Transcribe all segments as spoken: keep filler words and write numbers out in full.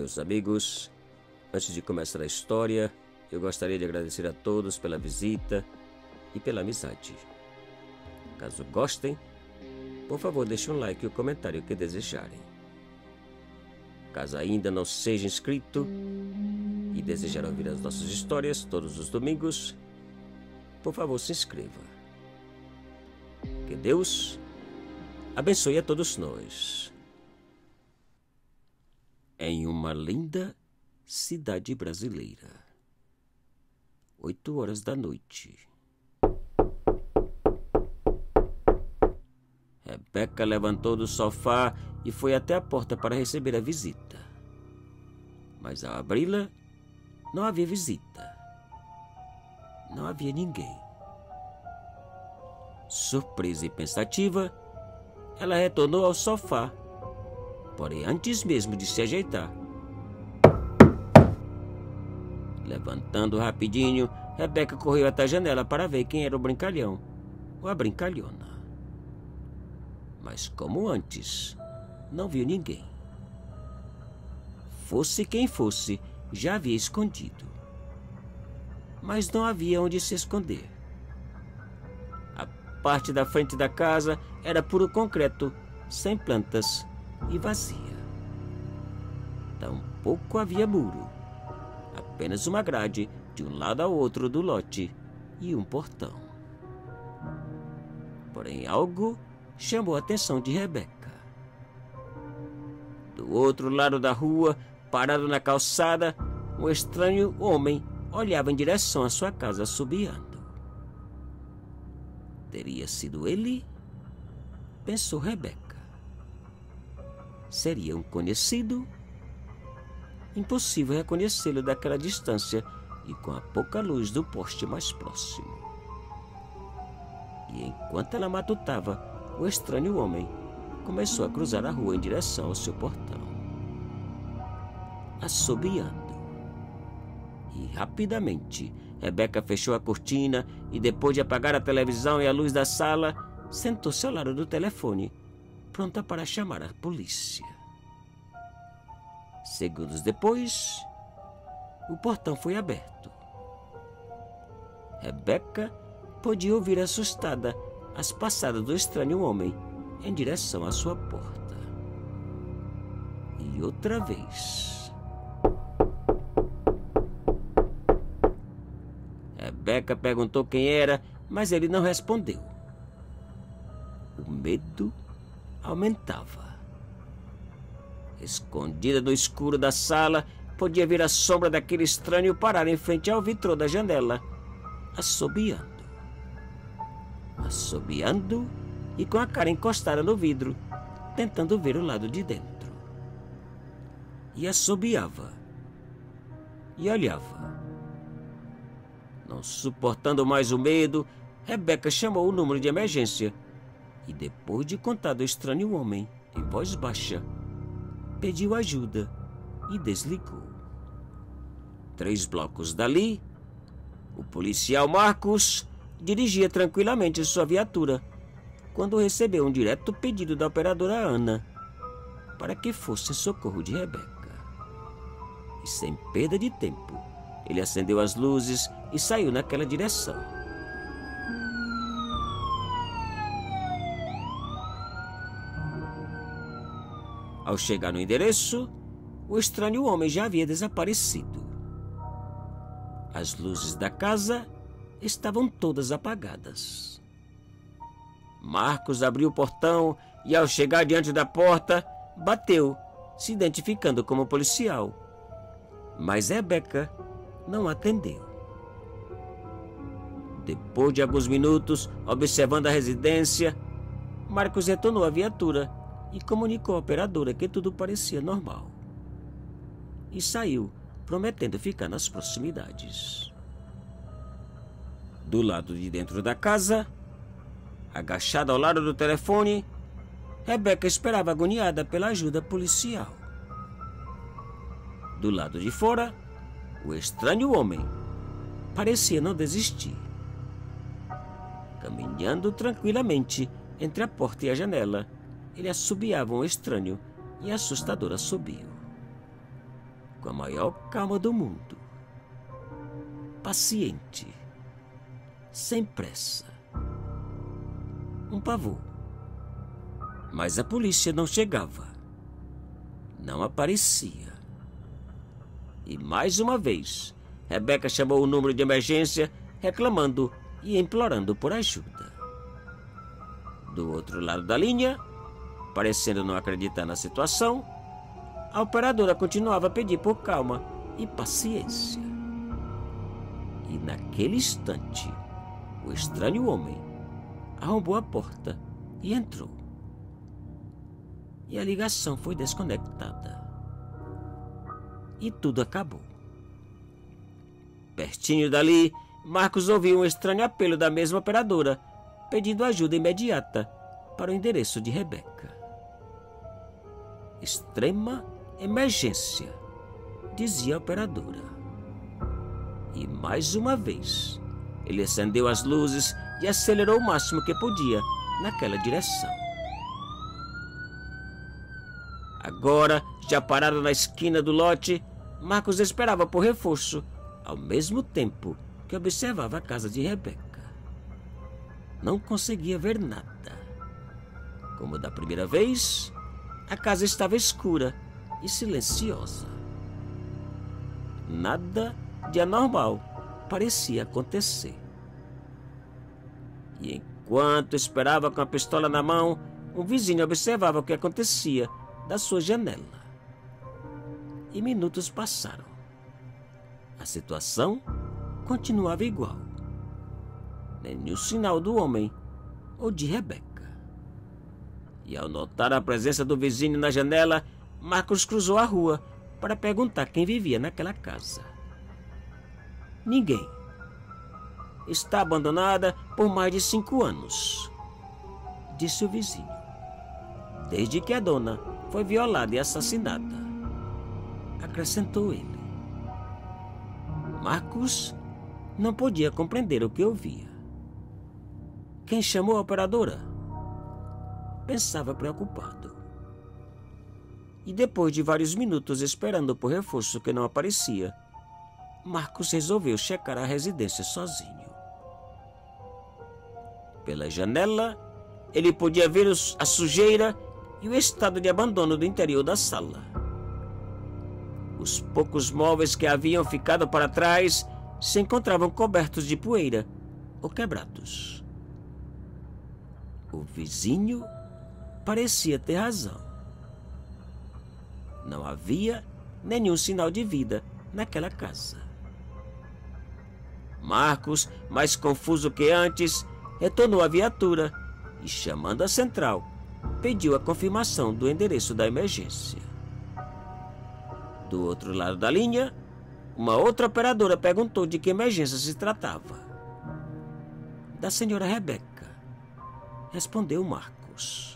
Meus amigos, antes de começar a história, eu gostaria de agradecer a todos pela visita e pela amizade. Caso gostem, por favor deixe um like e o comentário que desejarem. Caso ainda não seja inscrito e desejar ouvir as nossas histórias todos os domingos, por favor se inscreva. Que Deus abençoe a todos nós. Em uma linda cidade brasileira, oito horas da noite, Rebeca levantou do sofá e foi até a porta para receber a visita. Mas ao abri-la, não havia visita. Não havia ninguém. Surpresa e pensativa, ela retornou ao sofá. Porém, antes mesmo de se ajeitar, levantando rapidinho, Rebeca correu até a janela para ver quem era o brincalhão ou a brincalhona. Mas como antes, não viu ninguém. Fosse quem fosse, já havia escondido. Mas não havia onde se esconder. A parte da frente da casa era puro concreto, sem plantas e vazia. Tampouco havia muro, apenas uma grade de um lado ao outro do lote e um portão. Porém, algo chamou a atenção de Rebeca. Do outro lado da rua, parado na calçada, um estranho homem olhava em direção à sua casa assobiando. Teria sido ele? Pensou Rebeca. Seria um conhecido? Impossível reconhecê-lo daquela distância e com a pouca luz do poste mais próximo. E enquanto ela matutava, o estranho homem começou a cruzar a rua em direção ao seu portão, assobiando. E rapidamente, Rebeca fechou a cortina e, depois de apagar a televisão e a luz da sala, sentou-se ao lado do telefone, pronta para chamar a polícia. Segundos depois, o portão foi aberto. Rebeca podia ouvir assustada as passadas do estranho homem em direção à sua porta. E outra vez, Rebeca perguntou quem era, mas ele não respondeu. O medo aumentava. Escondida no escuro da sala, podia ver a sombra daquele estranho parar em frente ao vitrô da janela, assobiando. Assobiando e com a cara encostada no vidro, tentando ver o lado de dentro. E assobiava. E olhava. Não suportando mais o medo, Rebeca chamou o número de emergência e, depois de contar do estranho homem em voz baixa, pediu ajuda e desligou. Três blocos dali, o policial Marcos dirigia tranquilamente sua viatura quando recebeu um direto pedido da operadora Ana para que fosse em socorro de Rebeca. E sem perda de tempo, ele acendeu as luzes e saiu naquela direção. Ao chegar no endereço, o estranho homem já havia desaparecido. As luzes da casa estavam todas apagadas. Marcos abriu o portão e, ao chegar diante da porta, bateu, se identificando como policial. Mas Rebeca não atendeu. Depois de alguns minutos, observando a residência, Marcos retornou à viatura e comunicou à operadora que tudo parecia normal. E saiu, prometendo ficar nas proximidades. Do lado de dentro da casa, agachada ao lado do telefone, Rebeca esperava agoniada pela ajuda policial. Do lado de fora, o estranho homem parecia não desistir. Caminhando tranquilamente entre a porta e a janela, ele assobiava um estranho e assustador assobio. com a maior calma do mundo, paciente, sem pressa. Um pavor. Mas a polícia não chegava. Não aparecia. E mais uma vez, Rebeca chamou o número de emergência, reclamando e implorando por ajuda. Do outro lado da linha, parecendo não acreditar na situação, a operadora continuava a pedir por calma e paciência. E naquele instante, o estranho homem arrombou a porta e entrou. E a ligação foi desconectada. E tudo acabou. Pertinho dali, Marcos ouviu um estranho apelo da mesma operadora, pedindo ajuda imediata para o endereço de Rebeca. Extrema emergência, dizia a operadora. E mais uma vez, ele acendeu as luzes e acelerou o máximo que podia naquela direção. Agora, já parado na esquina do lote, Marcos esperava por reforço, ao mesmo tempo que observava a casa de Rebeca. Não conseguia ver nada. Como da primeira vez, a casa estava escura e silenciosa. Nada de anormal parecia acontecer. E enquanto esperava com a pistola na mão, um vizinho observava o que acontecia da sua janela. E minutos passaram. A situação continuava igual. Nenhum sinal do homem ou de Rebeca. E ao notar a presença do vizinho na janela, Marcos cruzou a rua para perguntar quem vivia naquela casa. Ninguém. Está abandonada por mais de cinco anos, disse o vizinho, desde que a dona foi violada e assassinada, acrescentou ele. Marcos não podia compreender o que ouvia. Quem chamou a operadora? Pensava preocupado. E depois de vários minutos esperando por reforço que não aparecia, Marcos resolveu checar a residência sozinho. Pela janela, ele podia ver a sujeira e o estado de abandono do interior da sala. Os poucos móveis que haviam ficado para trás se encontravam cobertos de poeira ou quebrados. O vizinho parecia ter razão. Não havia nenhum sinal de vida naquela casa. Marcos, mais confuso que antes, retornou à viatura e, chamando a central, pediu a confirmação do endereço da emergência. Do outro lado da linha, uma outra operadora perguntou de que emergência se tratava. Da senhora Rebeca, respondeu Marcos.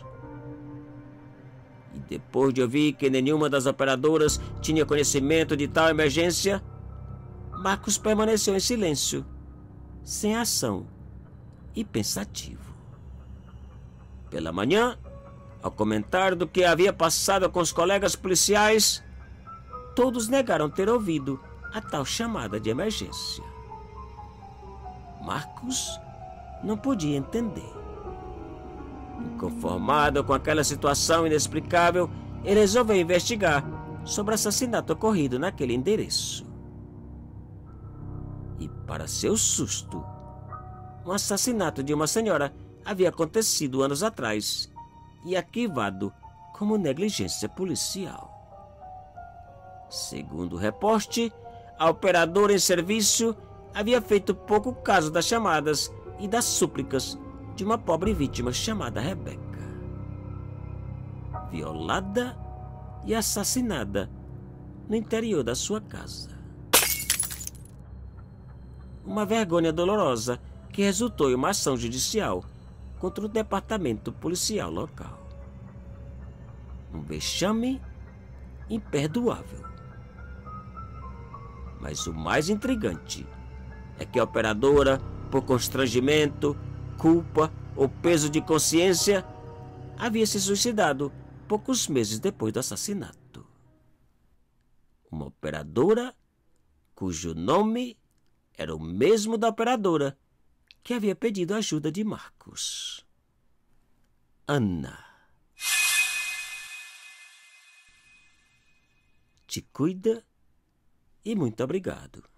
E depois de ouvir que nenhuma das operadoras tinha conhecimento de tal emergência, Marcos permaneceu em silêncio, sem ação e pensativo. Pela manhã, ao comentar do que havia passado com os colegas policiais, todos negaram ter ouvido a tal chamada de emergência. Marcos não podia entender. Inconformado com aquela situação inexplicável, ele resolveu investigar sobre o assassinato ocorrido naquele endereço. E, para seu susto, um assassinato de uma senhora havia acontecido anos atrás e arquivado como negligência policial. Segundo o reporte, a operadora em serviço havia feito pouco caso das chamadas e das súplicas de uma pobre vítima chamada Rebeca, violada e assassinada no interior da sua casa. Uma vergonha dolorosa que resultou em uma ação judicial contra o departamento policial local. Um vexame imperdoável. Mas o mais intrigante é que a operadora, por constrangimento, culpa ou peso de consciência, havia se suicidado poucos meses depois do assassinato. Uma operadora, cujo nome era o mesmo da operadora que havia pedido ajuda de Marcos. Ana. Te cuida e muito obrigado.